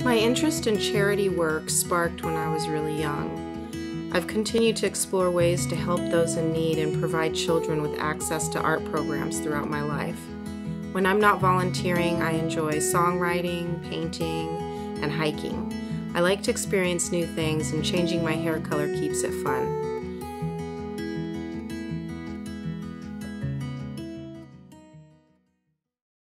My interest in charity work sparked when I was really young. I've continued to explore ways to help those in need and provide children with access to art programs throughout my life. When I'm not volunteering, I enjoy songwriting, painting, and hiking. I like to experience new things, and changing my hair color keeps it fun.